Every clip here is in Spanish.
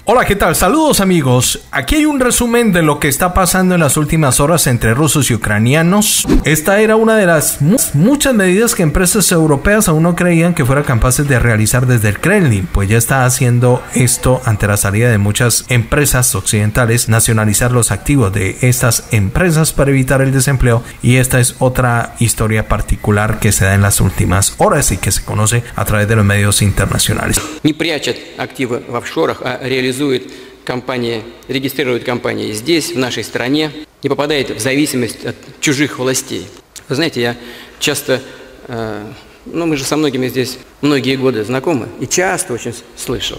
Hola, ¿qué tal? Saludos amigos. Aquí hay un resumen de lo que está pasando en las últimas horas entre rusos y ucranianos. Esta era una de las muchas medidas que empresas europeas aún no creían que fueran capaces de realizar desde el Kremlin, pues ya está haciendo esto ante la salida de muchas empresas occidentales, nacionalizar los activos de estas empresas para evitar el desempleo, y esta es otra historia particular que se da en las últimas horas y que se conoce a través de los medios internacionales. Не прячет активы в офшорах, а реализует компании, регистрирует компании здесь, в нашей стране, не попадает в зависимость от чужих властей. Вы знаете, я часто, мы же со многими здесь многие годы знакомы, и часто очень слышал,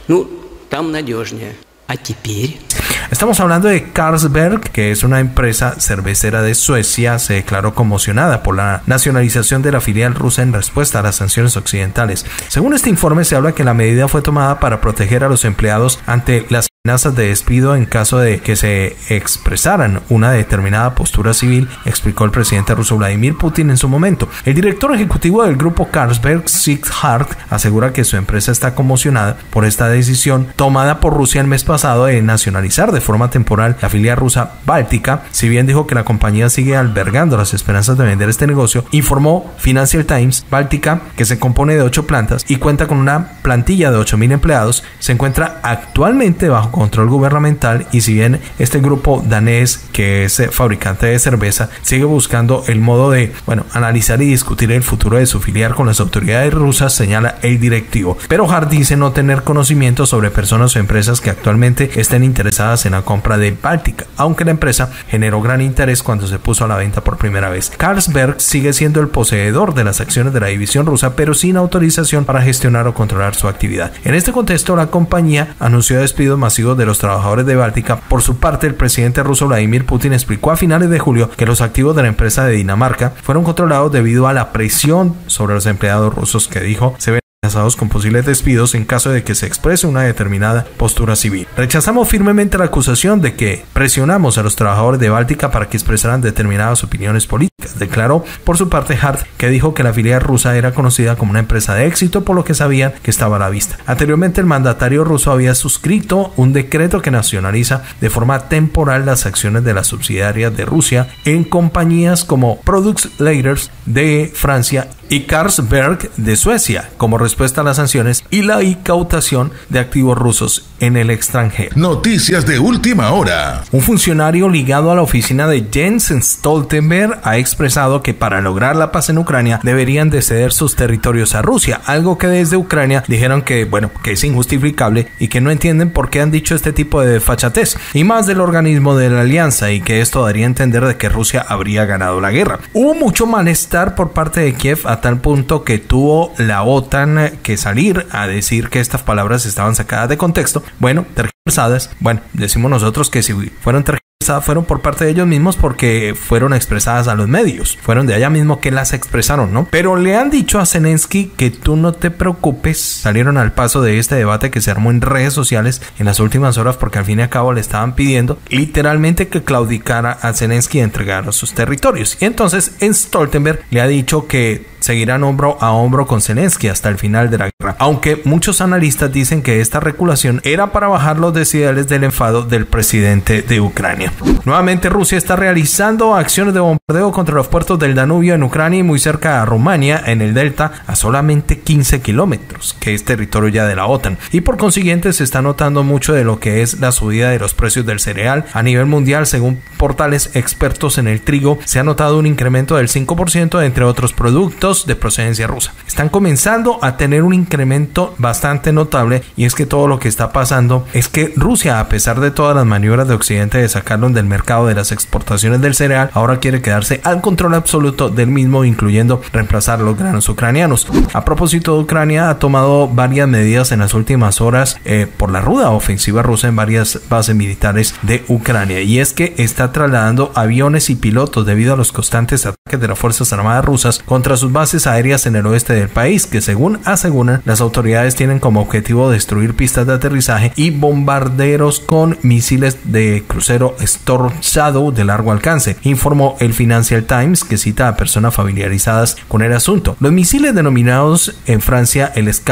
там надежнее. А теперь... Estamos hablando de Carlsberg, que es una empresa cervecera de Suecia. Se declaró conmocionada por la nacionalización de la filial rusa en respuesta a las sanciones occidentales. Según este informe, se habla que la medida fue tomada para proteger a los empleados ante las amenazas de despido en caso de que se expresaran una determinada postura civil, explicó el presidente ruso Vladimir Putin en su momento. El director ejecutivo del grupo Carlsberg, Sieg Hart, asegura que su empresa está conmocionada por esta decisión tomada por Rusia el mes pasado de nacionalizar de forma temporal la filial rusa Báltica. Si bien dijo que la compañía sigue albergando las esperanzas de vender este negocio, informó Financial Times, Báltica, que se compone de 8 plantas y cuenta con una plantilla de 8,000 empleados, se encuentra actualmente bajo control gubernamental, y si bien este grupo danés, que es fabricante de cerveza, sigue buscando el modo de, analizar y discutir el futuro de su filial con las autoridades rusas, señala el directivo. Pero Hart dice no tener conocimiento sobre personas o empresas que actualmente estén interesadas en la compra de Báltica, aunque la empresa generó gran interés cuando se puso a la venta por primera vez. Carlsberg sigue siendo el poseedor de las acciones de la división rusa, pero sin autorización para gestionar o controlar su actividad. En este contexto, la compañía anunció despidos masivos de los trabajadores de Báltica. Por su parte, el presidente ruso Vladimir Putin explicó a finales de julio que los activos de la empresa de Dinamarca fueron controlados debido a la presión sobre los empleados rusos, que dijo se ven amenazados con posibles despidos en caso de que se exprese una determinada postura civil. Rechazamos firmemente la acusación de que presionamos a los trabajadores de Báltica para que expresaran determinadas opiniones políticas, declaró por su parte Hart, que dijo que la filial rusa era conocida como una empresa de éxito, por lo que sabían que estaba a la vista. Anteriormente, el mandatario ruso había suscrito un decreto que nacionaliza de forma temporal las acciones de las subsidiarias de Rusia en compañías como Products Leaders de Francia y Carlsberg de Suecia, como respuesta a las sanciones y la incautación de activos rusos en el extranjero. Noticias de última hora. Un funcionario ligado a la oficina de Jens Stoltenberg ha expresado que para lograr la paz en Ucrania deberían de ceder sus territorios a Rusia, algo que desde Ucrania dijeron que es injustificable y que no entienden por qué han dicho este tipo de desfachatez, y más del organismo de la alianza, y que esto daría a entender de que Rusia habría ganado la guerra. Hubo mucho malestar por parte de Kiev, a tal punto que tuvo la OTAN que salir a decir que estas palabras estaban sacadas de contexto, tergiversadas. Decimos nosotros que si fueron tergiversadas fueron por parte de ellos mismos, porque fueron expresadas a los medios, fueron de allá mismo que las expresaron, ¿no? Pero le han dicho a Zelensky que tú no te preocupes. Salieron al paso de este debate que se armó en redes sociales en las últimas horas, porque al fin y al cabo le estaban pidiendo literalmente que claudicara a Zelensky y entregara sus territorios. Y entonces Stoltenberg le ha dicho que seguirán hombro a hombro con Zelensky hasta el final de la guerra, aunque muchos analistas dicen que esta reculación era para bajar los decibeles del enfado del presidente de Ucrania. Nuevamente, Rusia está realizando acciones de bombardeo contra los puertos del Danubio en Ucrania y muy cerca a Rumania, en el delta, a solamente 15 kilómetros, que es territorio ya de la OTAN, y por consiguiente se está notando mucho de lo que es la subida de los precios del cereal a nivel mundial. Según portales expertos en el trigo, se ha notado un incremento del 5% entre otros productos de procedencia rusa. Están comenzando a tener un incremento bastante notable, y es que todo lo que está pasando es que Rusia, a pesar de todas las maniobras de Occidente de sacarlo del mercado de las exportaciones del cereal, ahora quiere quedarse al control absoluto del mismo, incluyendo reemplazar los granos ucranianos. A propósito de Ucrania, ha tomado varias medidas en las últimas horas por la ruda ofensiva rusa en varias bases militares de Ucrania, y es que está trasladando aviones y pilotos debido a los constantes ataques de las Fuerzas Armadas rusas contra sus bases aéreas en el oeste del país, que según aseguran las autoridades tienen como objetivo destruir pistas de aterrizaje y bombarderos con misiles de crucero Storm Shadow de largo alcance, informó el Financial Times, que cita a personas familiarizadas con el asunto. Los misiles denominados en Francia el Scalp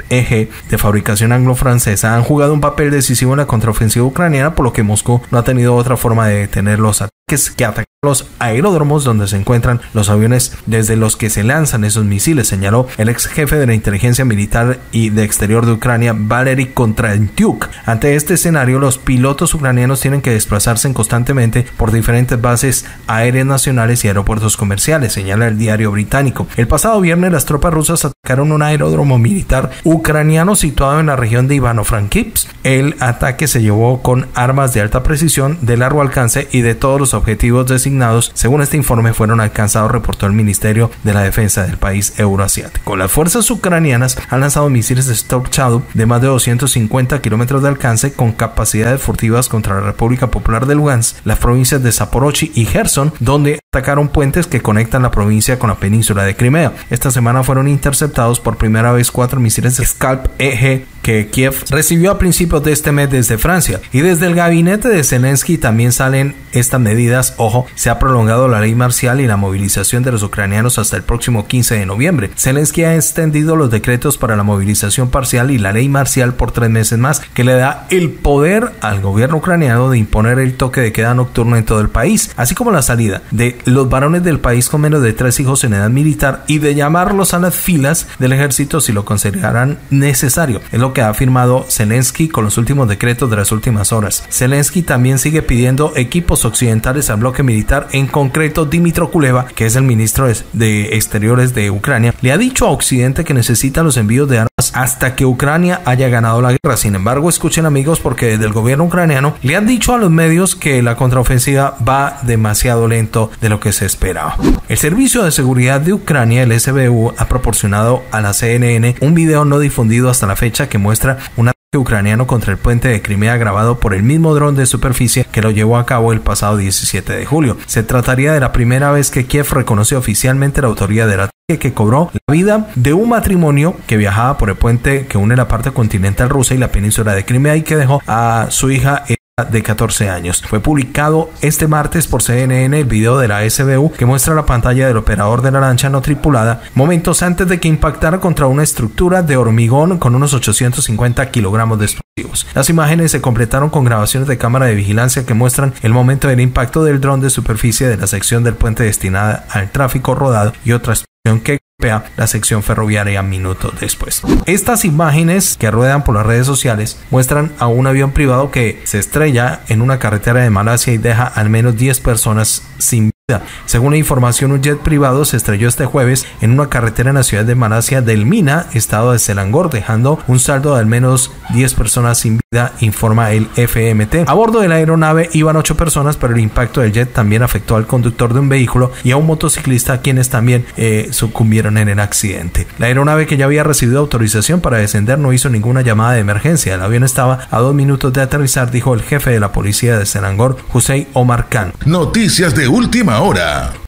EG de fabricación anglo-francesa han jugado un papel decisivo en la contraofensiva ucraniana, por lo que Moscú no ha tenido otra forma de detener los ataques que atacan los aeródromos donde se encuentran los aviones desde los que se lanzan esos misiles, señaló el ex jefe de la inteligencia militar y de exterior de Ucrania, Valery Kondratyuk. Ante este escenario, los pilotos ucranianos tienen que desplazarse constantemente por diferentes bases aéreas nacionales y aeropuertos comerciales, señala el diario británico. El pasado viernes las tropas rusas atacaron un aeródromo militar ucraniano situado en la región de Ivano-Frankivsk. El ataque se llevó con armas de alta precisión, de largo alcance y de todos los objetivos designados. Según este informe, fueron alcanzados, reportó el Ministerio de la Defensa del país euroasiático. Las fuerzas ucranianas han lanzado misiles Storm Shadow de más de 250 kilómetros de alcance con capacidades furtivas contra la República Popular de Lugansk, las provincias de Zaporozhye y Gerson, donde atacaron puentes que conectan la provincia con la península de Crimea. Esta semana fueron interceptados por primera vez 4 misiles Scalp EG que Kiev recibió a principios de este mes desde Francia. Y desde el gabinete de Zelensky también salen estas medidas. Ojo, se ha prolongado la ley marcial y la movilización de los ucranianos hasta el próximo 15 de noviembre. Zelensky ha extendido los decretos para la movilización parcial y la ley marcial por 3 meses más, que le da el poder al gobierno ucraniano de imponer el toque de queda nocturno en todo el país, así como la salida de los varones del país con menos de 3 hijos en edad militar y de llamarlos a las filas del ejército si lo considerarán necesario. Es lo que ha afirmado Zelensky con los últimos decretos de las últimas horas. Zelensky también sigue pidiendo equipos occidentales al bloque militar. En concreto, Dmytro Kuleba, que es el ministro de Exteriores de Ucrania, le ha dicho a Occidente que necesita los envíos de armas hasta que Ucrania haya ganado la guerra. Sin embargo, escuchen amigos, porque desde el gobierno ucraniano le han dicho a los medios que la contraofensiva va demasiado lento de lo que se esperaba. El Servicio de Seguridad de Ucrania, el SBU, ha proporcionado a la CNN un video no difundido hasta la fecha que muestra un ataque ucraniano contra el puente de Crimea grabado por el mismo dron de superficie que lo llevó a cabo el pasado 17 de julio. Se trataría de la primera vez que Kiev reconoce oficialmente la autoría del ataque, que cobró la vida de un matrimonio que viajaba por el puente que une la parte continental rusa y la península de Crimea y que dejó a su hija de 14 años. Fue publicado este martes por CNN el video de la SBU que muestra la pantalla del operador de la lancha no tripulada momentos antes de que impactara contra una estructura de hormigón con unos 850 kilogramos de explosivos. Las imágenes se completaron con grabaciones de cámara de vigilancia que muestran el momento del impacto del dron de superficie de la sección del puente destinada al tráfico rodado y otra explosión que golpea la sección ferroviaria minutos después. Estas imágenes que ruedan por las redes sociales muestran a un avión privado que se estrella en una carretera de Malasia y deja al menos 10 personas sin vida. Según la información, un jet privado se estrelló este jueves en una carretera en la ciudad de Malasia del Mina, estado de Selangor, dejando un saldo de al menos 10 personas sin vida, informa el FMT. A bordo de la aeronave iban 8 personas, pero el impacto del jet también afectó al conductor de un vehículo y a un motociclista, quienes también sucumbieron en el accidente. La aeronave, que ya había recibido autorización para descender, no hizo ninguna llamada de emergencia. El avión estaba a 2 minutos de aterrizar, dijo el jefe de la policía de Selangor, Hussein Omar Khan. Noticias de última hora.